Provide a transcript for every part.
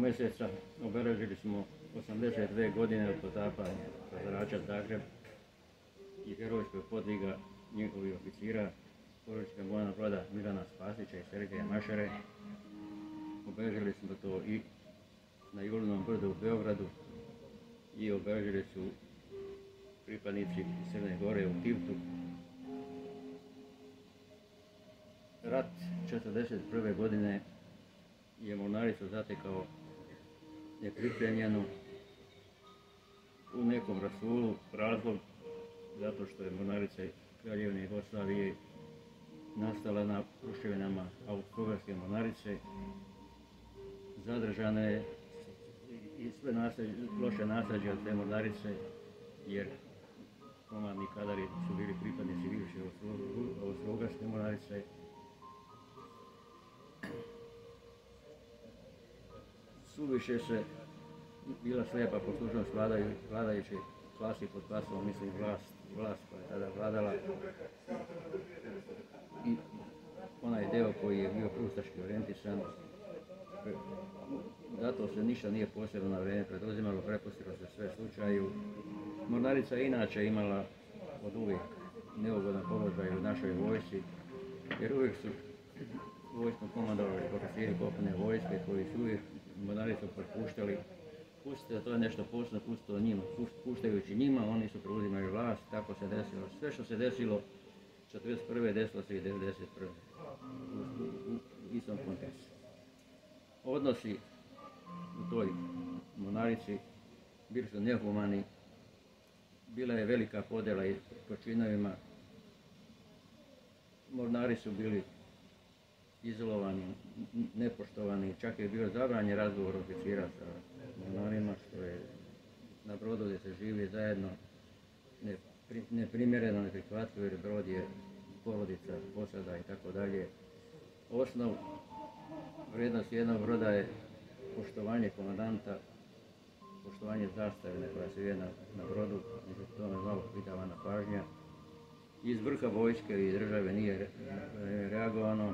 mjeseca obeležili smo 82 godine od potapanja krozarača Zagreb i herojskog podviga njihovih oficira, poručnika bojnog broda Milana Spasića i Sergeja Mašere. Obeležili smo to i na Julinom brdu u Beogradu i obeležili su pripadnici Crne Gore u Tivtu. Rat 1941. godine je mornaricu zatekao nepripremljenu u nekom rasulu. Razlog zato što je mornarica Kraljevine Jugoslavije nastala na ruševinama Austro-Ugarske mornarice. Zadržana je i sve loše nasljeđe od te mornarice, jer komandni kadari su bili pripadnici bivše Austro-Ugarske mornarice. Suviše se bila slijepa poslušnost vladajuće klasi pod klasom, mislim vlast koja je tada vladala, i onaj deo koji je bio prustaški orijentisan. Zato se ništa nije posebno na vrijeme preduzimalo, prepustilo se sve slučaju. Mornarica je inače imala od uvijek neugodan položaj u našoj vojsci, jer uvijek su vojskom komandovali oficiri kopnene vojske koji su uvijek mornaricu prepuštali. Pustite, to je nešto posebno, pustite njima. Puštajući njima, oni su preuzimali vlast, tako se desilo. Sve što se desilo 1941. desilo se i 1991. u istom kontekstu. Odnosi u toj mornarici bili su nehumani, bila je velika podjela i po činovima. Mornari su bili izolovani, nepoštovani, čak je bio zabranjen razgovor oficira sa mornarima, što je na brodu gdje se živi zajedno neprimjereno, neprihvatljivo, jer brod je porodica, posada i tako dalje. Osnov vrijednosti jednog broda je poštovanje komandanta, poštovanje zastave koja se vije na brodu, i to me malo pridavana pažnja. Iz vrha vojske i države nije reagovano.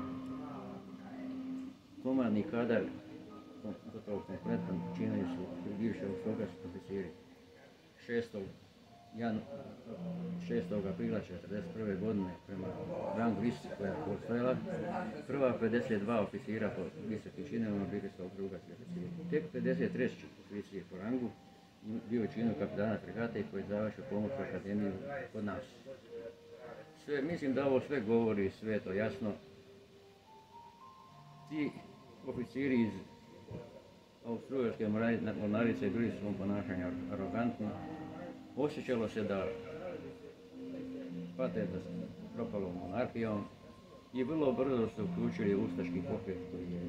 Komandni kadar, gotovo kompletan, činili su bivši austro-ugarski oficiri. 6. aprila 1941. godine prema rang listi koja je postojala, prva 52 oficira po visokim činovima bili su austro-ugarski oficiri. Tek 53. oficir po rangu bio činu kapitana fregate i koji završio pomorsku akademiju kod nas. Mislim da ovo sve govori, sve je to jasno. Ti oficiri iz Austro-Ugarske mornarice bili su svom ponašanju arogantni. Osjećalo se da pate za propalom monarhijom i vrlo brzo se uključili u ustaški pokret koji je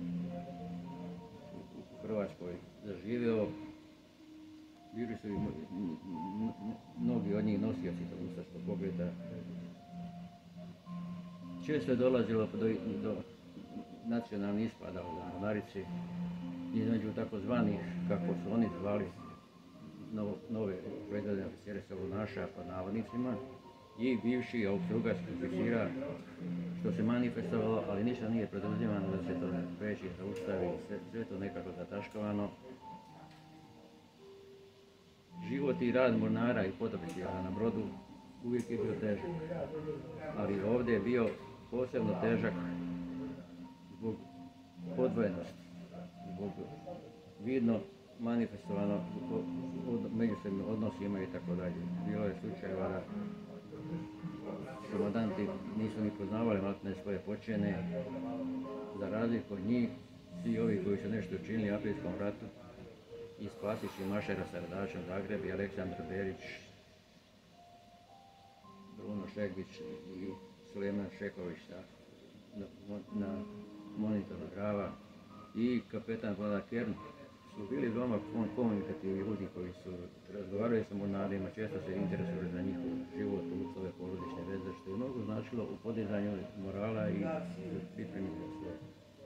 u Hrvatskoj zaživio. Bili su i mnogi od njih nosioci tog ustaškog pokreta. Često je dolazilo do nacionalnih ispada u mornarici, između takozvanih, kako su oni zvali, nove predvodne oficire savunaša pod navodnicima, i bivši austro-ugarskih oficira, što se manifestovalo, ali ništa nije preduzimano da se to ne spreči, zaustavi, sve to nekako zataškavano. Život i rad mornara i potopitelja na brodu uvijek je bio težak, ali ovdje je bio posebno težak zbog podvojenosti, zbog vidno manifestovano međusobnim odnosima i tako dalje. Bilo je slučajeva da komandanti nisu ni poznavali matne svoje počine. Za razliku od njih, svi ovi koji su nešto učinili u aprilskom ratu, i Spasić i Mašera sa radačem Zagreb, i Aleksandar Berić, Bruno Šegvić i Sulejman Šeković na monitoru Drava, i kapetan Vlada Kern, su bili veoma komunikativni ljudi koji su razgovarali sa mornarima, često se interesovali za njihov život, uslove, porodične veze, što je mnogo značilo u podizanju morala i pripremi za sve.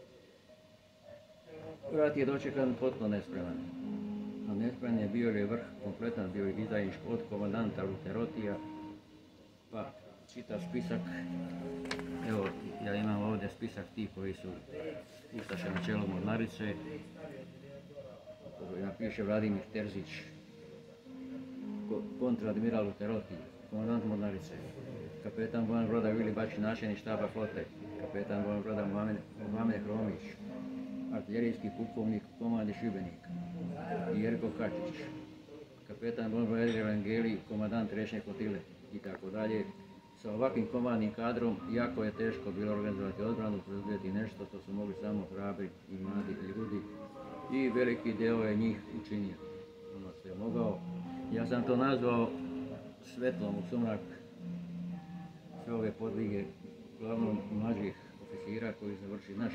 Rat je dočekan potpuno nespreman. A nespreman je bio je vrh kompletan, bio je izdajnički od komandanta Luterotija, pa čitav spisak. Evo, ja imam ovdje spisak tih koji su ustaše na čelu mornarice. napiše Vladimir Terzić, kontradmiral Luteroti, komandant mornarice, kapetan bojnog broda Vili Bačić, načelnik štaba flote, kapetan bojnog broda Mohamed Hromić, artiljerijski pukovnik komandi Šibenik, i Jerko Kačić, kapetan bojnog broda Edgar Angeli, komandant rečne flotile i tako dalje. Sa ovakvim komandnim kadrom jako je teško bilo organizovati odbranu, proizvoditi nešto što su mogli samo hrabri i mladi ljudi i veliki deo je njih učinio ono što je mogao. Ja sam to nazvao svetlom u sumrak sve ove podvige, uglavnom mlađih oficira koji završi naš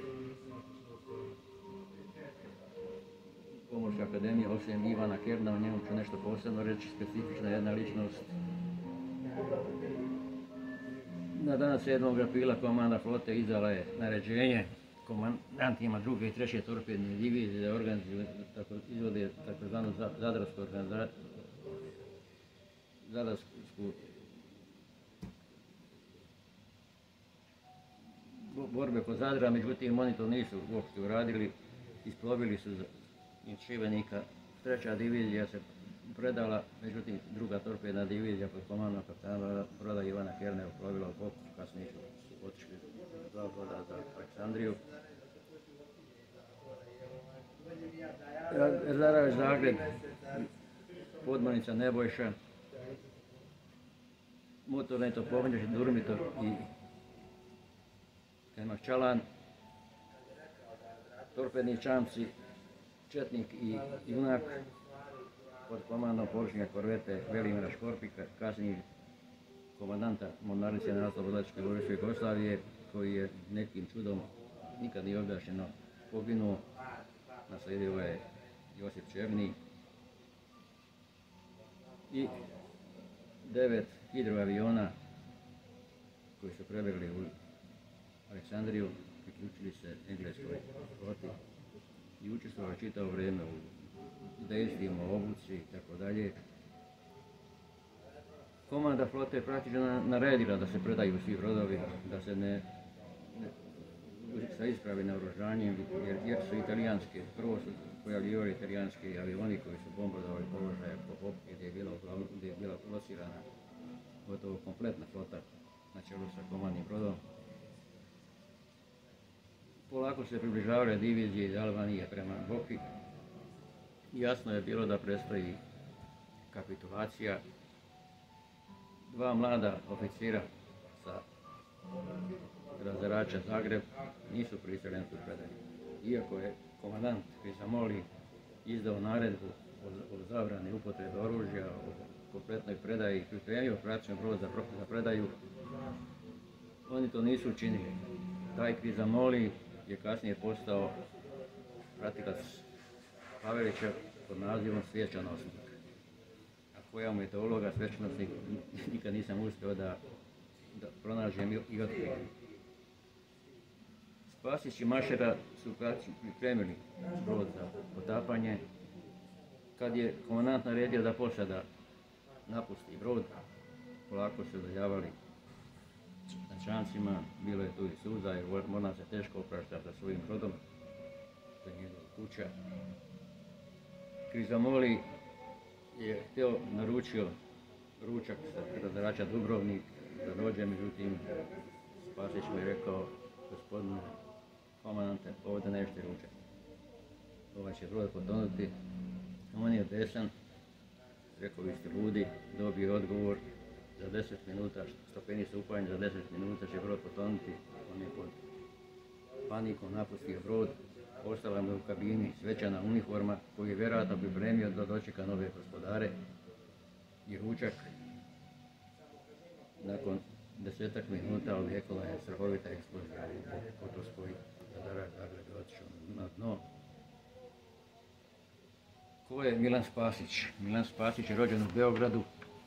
Pomorska akademija, osim Ivana Kerna, o njemu ću nešto posebno reći, specifična jedna ličnost. Na dan 7. apila komanda flote izdala je naređenje komandantima 2. i 3. torpedne divizije da organizuju, izvode takozvanu zadarsku organizaciju, zadarsku borbe kod Zadra, međutim oni to nisu uopšte uradili, isplovili su iz Šibenika. 3. divizija se predala, međutim 2. torpedna divizija pod komandom kapetana broda Ivana Kerne uplovila u Pokut, kasnije su otišli 2 broda za Aleksandriju. Razarač Zagreb, podmornica Nebojša, motorne topovnjače Durmitor i Kajmakčalan, torpedni čamci Četnik i Junak pod komandom poručnika korvete Velimira Škorpika, kasnije komandanta mornarice narodnooslobodilačke vojske Jugoslavije, koji je nekim čudom, nikad nije objašnjeno, poginuo. Naslijedio je Josip Černi i 9 hidroaviona koji su prebjegli u Aleksandriju, priključili se engleskoj floti i učestvovali čitavo vrijeme u dejstvima, obuci i tako dalje. Komanda flote je praktično naredila da se predaju svi brodovi, da se ne sa ispravi naoružanjem, jer su italijanske, prvo su pojavljivali italijanski avioni koji su bombardovali položaje po Hopki gdje je bila locirana gotovo kompletna flota na čelu sa komandnim brodom. Polako se približavale divizije iz Albanije prema Boki. Jasno je bilo da predstoji kapitulacija. 2 mlada oficira sa razarača Zagreb nisu pristali na tu predaju. Iako je komandant Krizamoli izdao naredbu o zabrani upotrebe oružja, o kompletnoj predaji i pripremio praktično brod za predaju, oni to nisu učinili. Taj Krizamoli je kasnije postao pratilac Pavelića pod nazivom svječanosnik. A koja mu je to uloga svječanosnik, nikad nisam uspio da pronađem i otkrijem. Spasić i Mašera su praktično pripremili brod za potapanje. Kad je komandant naredio da posada napusti brod, polako se udaljavali na čamcima, bilo je tu i suza jer mornar se teško oprašta sa svojim brodom, to je njegova kuća. Krizamoli je naručio ručak sa razarača Dubrovnik da dođe, međutim Spasić mu je rekao: gospodine komandante, ovdje nećete ručak, ovaj će brod potonuti. On je besan, rekao: vi ste ludi. Dobio odgovor: za 10 minuta, stopeni su upaljeni, za 10 minuta će brod potonuti. On je pod panikom napustio brod, ostala mu u kabini svečana uniforma koju je vjerojatno pripremio da dočeka nove gospodare i ručak. Nakon 10 minuta odjeknula je strahovita eksplozija u Kotorskoj, razarač Zagreb je otišao na dno. Ko je Milan Spasić? Milan Spasić je rođen u Beogradu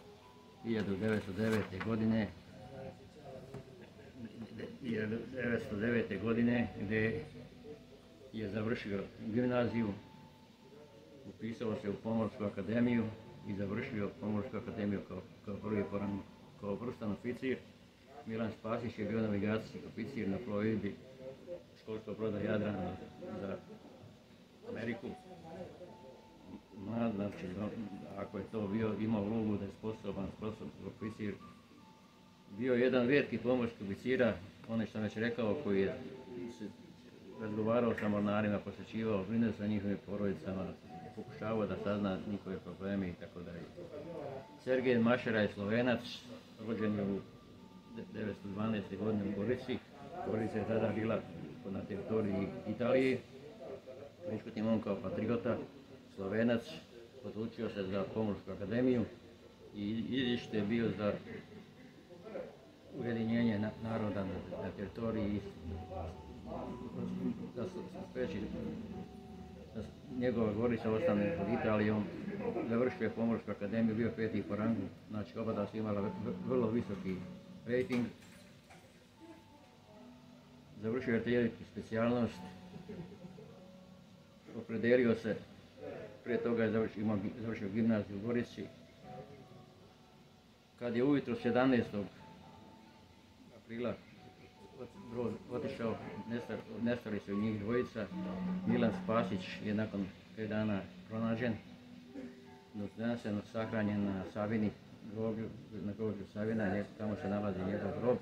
1909. godine, gdje je završio gimnaziju, upisao se u Pomorsku akademiju i završio Pomorsku akademiju kao prvi po rangu, kao vrstan oficir. Milan Spasić je bio navigacijski oficir na plovidbi školskog broda Jadran za Ameriku. Znači, ako je to imao ulogu da je sposoban oficir, bio je jedan rijetki pomorski oficira, onaj što sam već rekao, koji je se razgovarao sa mornarima, posjećivao, brinuo sa njihovim porodicama, pokušavao da sazna njihove probleme i tako dalje. Sergej Mašera je Slovenac, rođen je u 1912. godine u Gorici. Gorica je tada bila na teritoriji Italije. Međutim, on kao patriota, Slovenac, odlučio se za Pomorsku akademiju i izlište je bio za ujedinjenje naroda na teritoriji, da spreči da njegova Gorica ostane pod Italijom. Završio je Pomorsku akademiju, bio 5. po rangu, znači oba da su imala vrlo visoki rating. Završio je artiljerijsku specijalnost, opredelio se, prije toga je završio gimnaziju u Gorici. Kad je ujutro 17. aprila brod otišao, nestali su njih dvojica. Milan Spasić je nakon 5 dana pronađen, danas je sahranjen na Savini, na groblju Savina, tamo se nalazi njegov grob.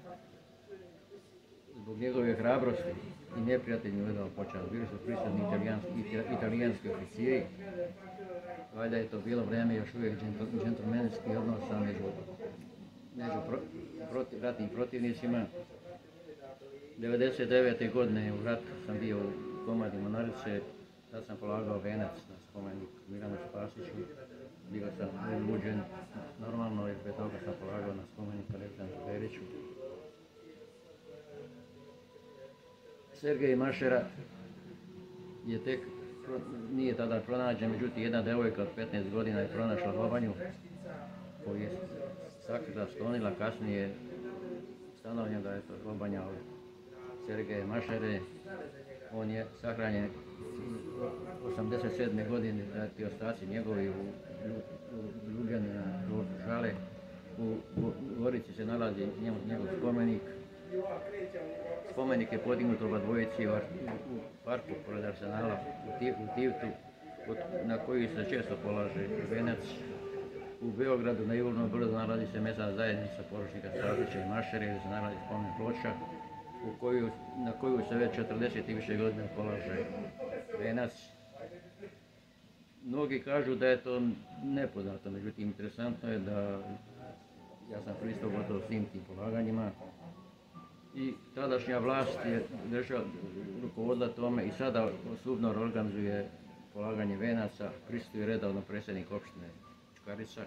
Zbog njegove hrabrosti i neprijatelj mu je dao počast. Bili su prisutni italijanski oficiri. Valjda je to bilo vrijeme još uvijek džentlmenskih odnosa među ratnim protivnicima. 1999. godine u ratu sam bio u komandi Mornarice, tad sam polagao venac na spomenik Milanu Spasiću. Bio sam uljuđen, normalno, jer pre toga sam polagao na spomenik Aleksandru Beriću. Sergej Mašera nije tada pronađen, međutim jedna devojka od 15 godina je pronašla Bobanju, koju je sakrila, sklonila, kasnije ustanovljeno da je to Bobanja od Sergeja Mašere. On je sahranjen 1987. godine, ti ostaci njegovi u Ljubljani na dvorcu Šale. U Gorici se nalazi njegov spomenik. Spomenik je podignut oba dvojici u parku pored Arsenala u Tivtu, na koji se često polaže venac. U Beogradu na Ivurnom brdu nalazi se mesna zajednica poručnika Spasića i Mašere, gdje se nalazi spomen ploča, na koju se već 40 i više godina polaže venac. Mnogi kažu da je to nepoznato, međutim interesantno je da ja sam pristao gotovo svim tim polaganjima i tadašnja vlast je rukovodila tome i sada Subnor organizuje polaganje venaca, pristuje redovno predsjednik opštine Čukarica.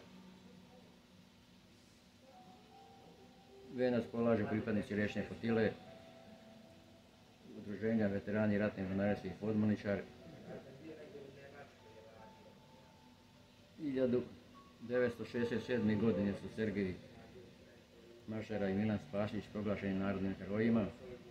Venac polaže pripadnici riječne flotile, udruženja veterani ratne mornarice i podmorničari. 1967. godine su Sergej Mašera i Milan Spasić proglašeni narodnim herojima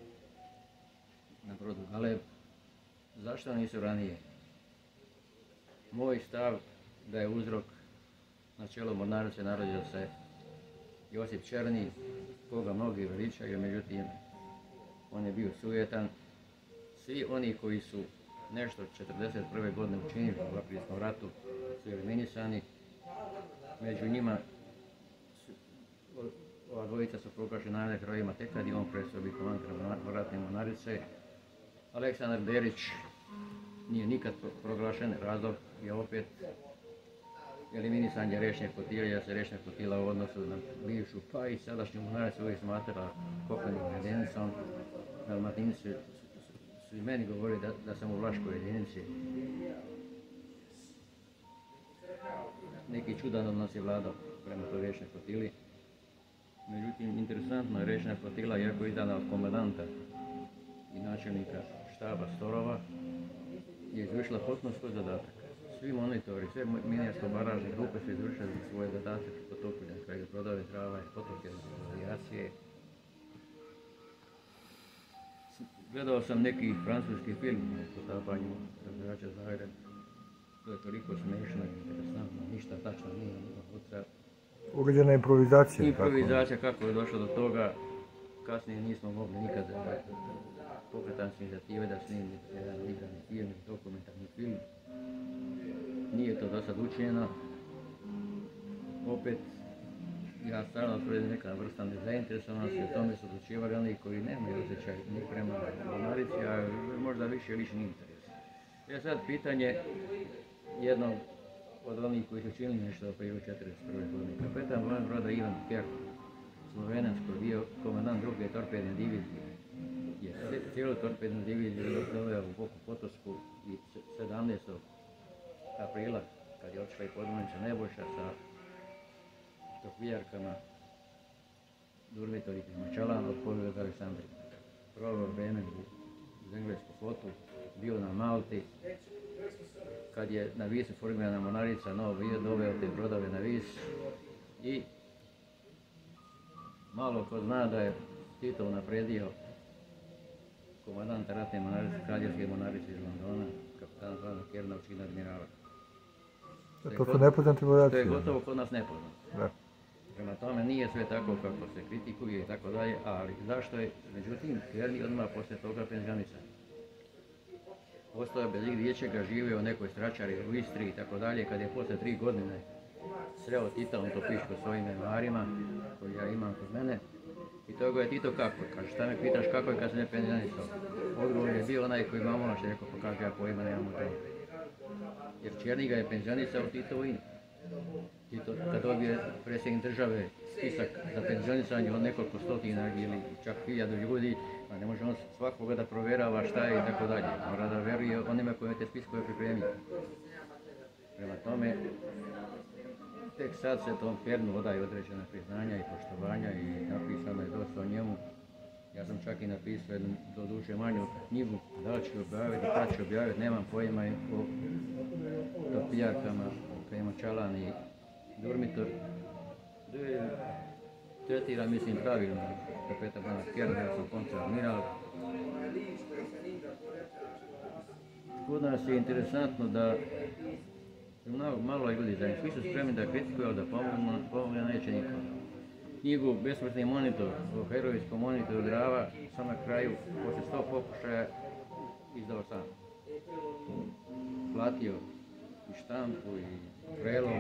na brodu Galeb. Zašto nisu ranije? Moj stav da je uzrok na čelu mornarice narodio se Josip Černi, koga mnogi veličaju, međutim on je bio sujetan. Svi oni koji su nešto 1941. godine učinili u Aprilskom ratu su eliminisani. Među njima ova dvojica su proglašeni narodnim herojima tek kad je on prestao biti komandant ratne mornarice. Aleksandar Berić nije nikad proglašen, razlog je opet eliminisanje riječne flotile, jer se riječna flotila u odnosu na bivšu pa i sadašnju mornaricu uvijek smatrala kopnenom jedinicom. Dalmatinci su i meni govorili da sam u vlaškoj jedinici. Neki čudan odnos je vladao prema toj riječnoj flotili. Međutim, interesantno je riječna flotila, iako je izdana od komandanta i načelnika štaba Storova, je izvršila potpuno svoj zadatak. Svi monitori, sve minarsko-baražne grupe su izvršili svoje zadatke potopljenja kraj brodove, trava i potoke avijacije. Gledao sam neki francuski film o potapanju razgrača Zagreb. To je toliko smiješno i interesantno, ništa tačno nije unutra. Uređena improvizacija. Improvizacija, kako je došlo do toga, kasnije nismo mogli nikada pokretan se inicijative da snimi jedan igrani film, dokumentarni film. Nije to do sad učinjeno. Opet, ja stvarno tvrdim neka vrsta nezainteresovanosti, o tome su odlučivali oni koji nemaju osjećaj ni prema mornarici, a možda više lični interes. Sad pitanje jednog od onih koji su činili nešto prije 41. godine. Kapetan vojnog broda Ivan Kerr, Slovenac koji je bio komandant druge torpedne divizije, je cijelu torpednu diviziju doveo u Boku Potosku i 17. aprila, kad je otišla i podmornica Nebojša sa torpijarkama Durmitor i Mačalan otplovio od Aleksandrije. Proveo vreme uz englesku flotu, bio na Malti. Kad je na Visu formirana mornarica, doveo te brodove na Vis i malo ko zna da je Tito napredio komandanta ratne mornarice, kraljevske mornarice iz Londona, kapitana Ivana Kerna u činu admirala. To su nepoznati podaci. To je gotovo kod nas nepoznato. Prema tome nije sve tako kako se kritikuje i tako dalje, ali zašto je, međutim, Kerni odmah poslije toga penzionisan. Ostao je bez igdje ičega, živio u nekoj stračari u Istri i tako dalje, kad je poslije 3 godine sreo Tita, on to piše po svojim memoarima, koji ja imam kod mene, i to je Tito kako je, kaže šta me pitaš kako je kad se ne penzionisao. Odgovor je bio onaj koji ima ono što je rekao, pa kaže ja pojma nemam u tome. Jer Černi ga je penzionisao Titovo ime. Tito, kad dobije predsjednik države spisak za penzionisanje od nekoliko stotina ili čak 1000 ljudi, a ne može on svakoga da provjerava šta je i tako dalje. Mora da veruje onima koji te spiskove pripremio. Prema tome, tek sad se tom Kernu odaje određena priznanja i poštovanja i napisano je dosta o njemu. Ja sam čak i napisao jednu, doduše manju knjigu, da li ću objaviti, kad ću objaviti, nemam pojma o torpijarkama, kojima Čalan i Durmitor. Tretira, mislim, pravilno kapetan Ivana Kerna, ja sam kontra-admiral. Kod nas je interesantno da malo ljudi zajedno, svi su spremni da kritikuju, ali da pomogne neće niko. Knjigu Besmrtni monitor, o herojskom monitoru Drava, sam na kraju, posle 100 pokušaja, izdao sam. Platio i štampu i prelom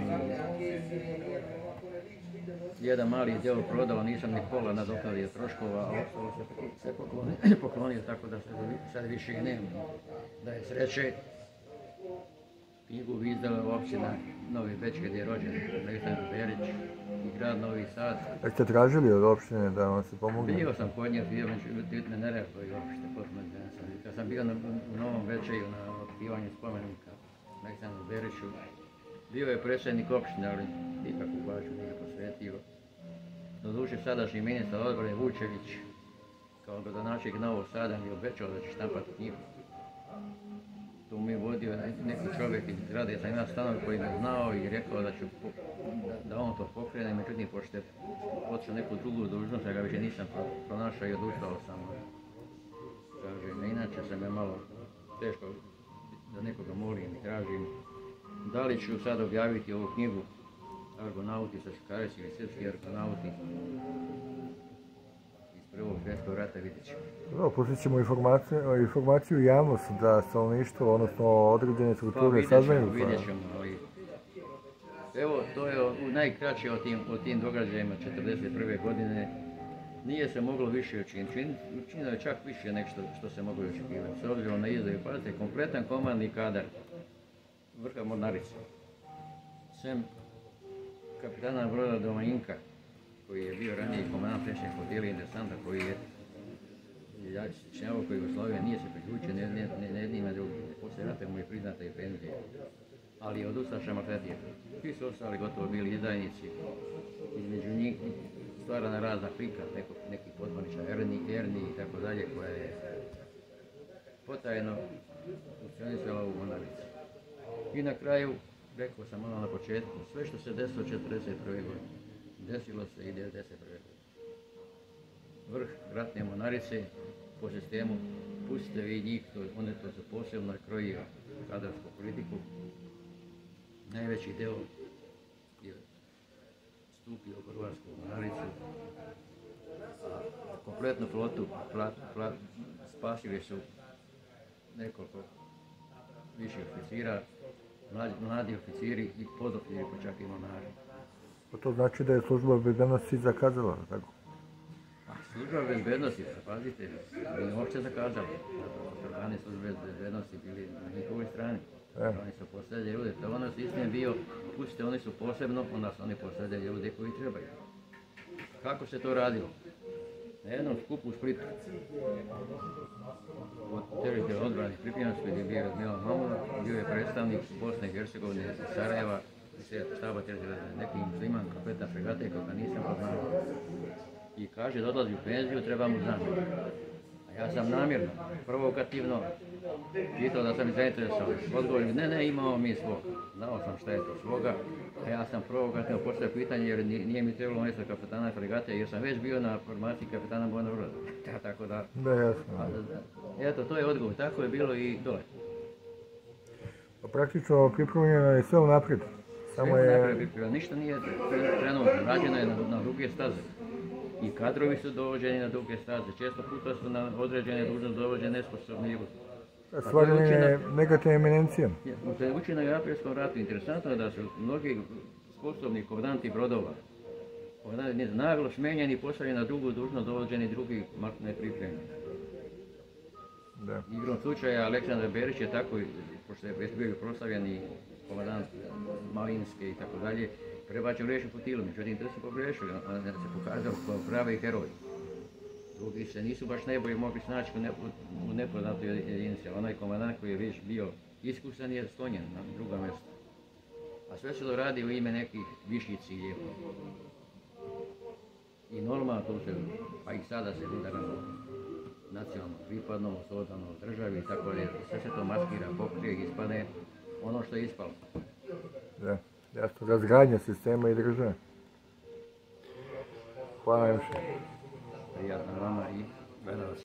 i jedan mali djelo prodao, nisam ni pola nadoknadio troškova, a ostalo se poklonio tako da se sad više i nema. Da je sreće, knjigu izdala općina Novi Beč gdje je rođen Aleksandar Berić i grad Novi Sad. Jeste tražili od opštine da vam se pomogne? Bio sam kod njih, međutim me ne reaguje uopšte potpuno. Kad sam bio u Novom Bečeju na otkrivanju spomenika Aleksandru Beriću, bio je predsjednik opštine, ali nikakvu pažnju nije posvetio. Doduše sadašnji ministar odbrane Vučević, kao gradonačelnik Novog Sada, mi je obećao da će štampati knjigu. Tu mi je vodio neki čovjek iz zgrade, sam imao stanov koji me znao i rekao da on to pokrene, međutim pošto je počeo neku drugu dužnost, ja ga više nisam pronašao i odustao sam. Kaže, inače sam je malo teško da nekoga molim i tražim. Da li ću sad objaviti ovu knjigu Argonauti sa Škareć ili srpski argonauti iz Prvog svjetskog rata, vidjet ćemo. Pustit ćemo informaciju u javnost da stanovništvo, odnosno određene strukture saznaju. Vidjet ćemo, ali evo, to je najkraće o tim događajima 1941. godine. Nije se moglo više učiniti. Učinilo je čak više nego što se moglo očekivati. S obzirom na izdaju, pazite, kompletan komandni kadar vrha mornarice. Sem kapitana broda Domaninka, koji je bio ranije komandant središnje flotile i desanta, koji je činjavao koji Jugoslavije, nije se priključio ne jednim na drugim. Poslije rata mu je priznata i penzija, ali je od ustaša maltretio. Svi su ostali gotovo bili izdajnici. Između njih stvarana razna klika, neki podmorničar Erni i tako dalje, koja je potajno funkcionisala u mornarici. I na kraju, rekao sam malo na početku, sve što se desilo 1941. godine, desilo se i 1991. godine. Vrh ratne mornarice po sistemu pustite vi njih, on je to za posebno krojio kadarsku politiku. Najveći deo je stupio u hrvatsku mornaricu, a kompletnu flotu spasili su nekoliko viših oficira, mladi oficiri i podoficiri, pa čak i mornari. To znači da je služba bezbednosti zakazala, tako? Služba bezbednosti, pazite, nije uopće zakazala. Organi službe bezbednosti bili na njihovoj strani. Oni su poslednje ljude. To ono sistem bio, pustite, oni su posebno, onda su oni poslednje ljude koji trebaju. Kako se to radilo? Na jednom skupu u Splitu, od teritorijalne odbrane Pripijanskoj, gdje je bio Milan Mamula, bio je predstavnik Bosne i Hercegovine iz Sarajeva, štaba teritorijalne, neki musliman, kapetan fregate, koga nisam poznao. I kaže da odlazi u penziju, treba mu zamjenik. A ja sam namjerno, provokativno, pitao da sam i zainteresovan. Odgovor mi, ne, imamo mi svoga. Znao sam šta je to svoga, a ja sam provokativno postavio pitanje jer nije mi trebalo mjesto kapetana fregate, jer sam već bio na formaciji kapetana bojnog broda. Tako da... Da, jasno. Eto, to je odgovor, tako je bilo i dole. Praktično pripremljeno je sve unaprijed. Samo je... Ništa nije trenutno, rađeno je na duge staze. I kadrovi su dovođeni na duge staze, često puta su na određene dužnosti dovođeni nesposobni ljudi. Stvaranje negativne eminencije. To je učeno u Aprilskom ratu. Interesantno je da su mnogi sposobni komandanti brodova naglo smenjeni i postavljeni na drugu dužnost, dovođeni drugi nepripremljeni. Igrom slučaja Aleksandar Berić je tako, pošto je bio proslavljeni komandant Malinske i tako dalje, prebačen u riječnu flotilu, međutim to su pogrešili, on se pokazao kao pravi heroj. Drugi se nisu baš najbolje mogli snaći u nepoznatoj jedinici, a onaj komandant koji je već bio iskusan je sklonjen na drugo mjesto. A sve se to radi u ime nekih viših ciljeva. I normalno to se, pa i sada se udara nacionalno pripadno, socijalno državi i tako dalje. Sve se to maskira, pokrije i ispane ono što je ispalo. Da, jasno, razgradnja sistema i države. Hvala još. Prijatno vama i gledalcima.